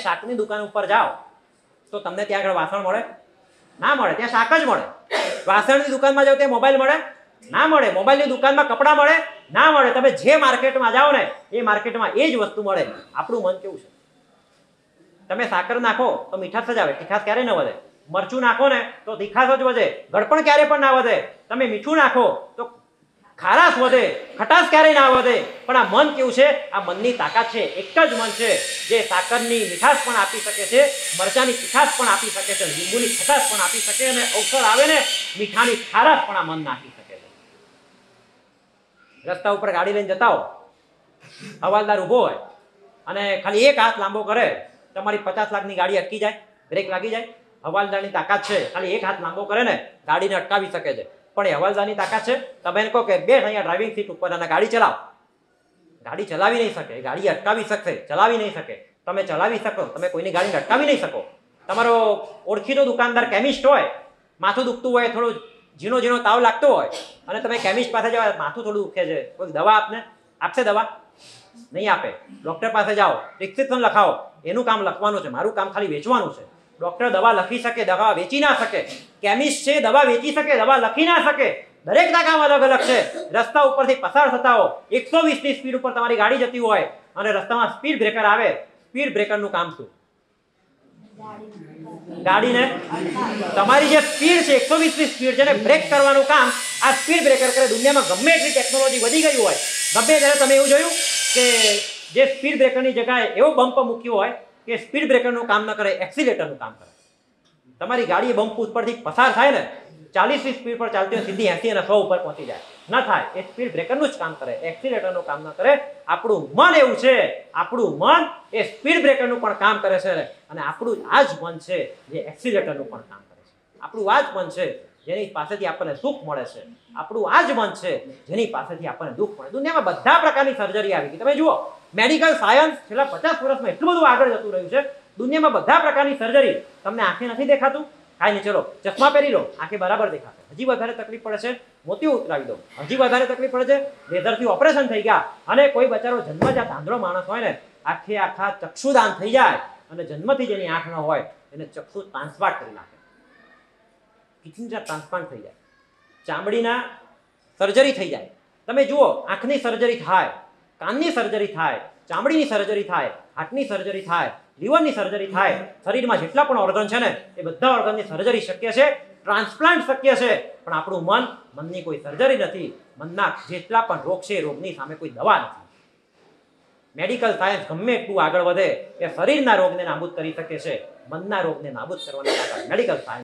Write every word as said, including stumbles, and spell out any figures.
શાકની દુકાન ઉપર જાઓ તો તમને ત્યાં આગળ વાસણ મળે? ના મળે, ત્યાં શાક જ મળે. વાસણની દુકાનમાં જાઓ ત્યાં મોબાઈલ મળે? ના મળે. મોબાઈલની દુકાનમાં કપડાં મળે? ના મળે. તમે જે માર્કેટમાં જાઓ ને એ માર્કેટમાં એ જ વસ્તુ મળે. આપણું મન કેવું છે? તમે સાકર નાખો તો મીઠાશ જ આવે, તીખાશ ક્યારેય ન વધે. મરચું નાખો ને તો તીખાશ જ વધે, ગળપણ ક્યારે પણ ના વધે. તમે મીઠું નાખો તો ખારાશ વધે, ખટાશ ક્યારેય ના વધે. પણ આ મન કેવું છે? આ મનની તાકાત છે. એક જ મન છે જે સાકરની મીઠાશ પણ આપી શકે છે, મરચાની તીખાશ પણ આપી શકે છે, લીંબુની ખટાશ પણ આપી શકે, અને અવસર આવે ને મીઠાની ખારાશ પણ આ મન નાખી શકે છે. રસ્તા ઉપર ગાડી લઈને જતા હો, હવાલદાર ઊભો હોય અને ખાલી એક હાથ લાંબો કરે, તમારી પચાસ લાખની ગાડી અટકી જાય, બ્રેક લાગી જાય. હવાલદારની તાકાત છે, ખાલી એક હાથ લાંબો કરે ને ગાડીને અટકાવી શકે છે. પણ એ હવાલદારની તાકાત છે, તમે એને કહો કે બેઠ અહીંયા ડ્રાઇવિંગ સીટ ઉપર અને ગાડી ચલાવ, ગાડી ચલાવી નહીં શકે. ગાડી અટકાવી શકશે, ચલાવી નહીં શકે. તમે ચલાવી શકો, તમે કોઈની ગાડીને અટકાવી નહીં શકો. તમારો ઓળખીતો દુકાનદાર કેમિસ્ટ હોય, માથું દુખતું હોય, થોડું ઝીણો ઝીણો તાવ લાગતો હોય અને તમે કેમિસ્ટ પાસે જાઓ, માથું થોડું દુખે છે, કોઈ દવા આપને આપશે? દવા નહીં આપે. ડોક્ટર પાસે જાઓ, પ્રિસ્ક્રિપ્શન લખાવો, એનું કામ લખવાનું છે, મારું કામ ખાલી વેચવાનું છે. ડોક્ટર દવા લખી શકે, દવા વેચી ના શકે. કેમિસ્ટ છે, દવા વેચી શકે, દવા લખી ના શકે. દરેકના કામ અલગ અલગ છે. રસ્તા ઉપરથી પસાર થતા હો, એકસો વીસની સ્પીડ ઉપર તમારી ગાડી જતી હોય અને રસ્તામાં સ્પીડ બ્રેકર આવે, સ્પીડ બ્રેકરનું કામ શું? ગાડીને તમારી જે સ્પીડ છે, એકસો વીસની સ્પીડ છે ને બ્રેક કરવાનું કામ આ સ્પીડ બ્રેકર કરે. દુનિયામાં ગમે એટલી ટેકનોલોજી વધી ગઈ હોય, ગમે ત્યારે તમે એવું જોયું કે જે સ્પીડ બ્રેકરની જગ્યાએ એવો બમ્પ મૂક્યો હોય કે સ્પીડ બ્રેકરનું કામ ન કરે, એક્સિલેટરનું કામ કરે. તમારી ગાડી એ બમ્પ ઉપરથી પસાર થાય ને, ચાલીસની સ્પીડ પર ચાલતી હોય, સીધી એસી અને સો ઉપર પહોંચી જાય, ન થાય. એ સ્પીડ બ્રેકરનું જ કામ કરે, એક્સિલેટરનું કામ ન કરે. આપણું મન એવું છે, આપણું મન એ સ્પીડ બ્રેકરનું પણ કામ કરે છે અને આપણું આ જ મન છે જે એક્સિલેટરનું પણ કામ કરે છે. આપણું આ જ મન છે જેની પાસેથી આપણને સુખ મળે છે. આપણું આ જ મન છે જેની પાસેથી આપણને દુઃખ મળે. દુનિયામાં બધા પ્રકારની સર્જરી આવી ગઈ. તમે જુઓ, મેડિકલ સાયન્સ છેલ્લા પચાસ વર્ષમાં એટલું બધું આગળ જતું રહ્યું છે. દુનિયામાં બધા પ્રકારની સર્જરી. તમને આંખે નથી દેખાતું? કાંઈ નહીં, ચલો ચશ્મા પહેરી લો, આંખે બરાબર દેખાશે. હજી વધારે તકલીફ પડે છે, મોતિયો ઉતરાવી દો. હજી વધારે તકલીફ પડે છે, લેઝરથી ઓપરેશન થઈ ગયા. અને કોઈ બચારો જન્મજાત આંધળો માણસ હોય ને, આખે આખા ચક્ષુદાન થઈ જાય અને જન્મથી જેની આંખ ન હોય એને ચક્ષુ ટ્રાન્સપ્લાન્ટ કરી નાખે, કિડનીના ટ્રાન્સપ્લાન્ટ થઈ જાય, ચામડીના સર્જરી થઈ જાય. તમે જુઓ, આંખની સર્જરી થાય, કાનની સર્જરી થાય, ચામડીની સર્જરી થાય, હાર્ટની સર્જરી થાય, લીવરની સર્જરી થાય. શરીરમાં જેટલા પણ ઓર્ગન છે ને એ બધા ઓર્ગનની સર્જરી શક્ય છે, ટ્રાન્સપ્લાન્ટ શક્ય છે. પણ આપણું મન, મનની કોઈ સર્જરી નથી. મનના જેટલા પણ રોગ છે એ રોગની સામે કોઈ દવા નથી. મેડિકલ સાયન્સ ગમે એટલું આગળ વધે એ શરીરના રોગને નાબૂદ કરી શકે છે, મનના રોગને નાબૂદ કરવાની તાકાત મેડિકલ સાયન્સ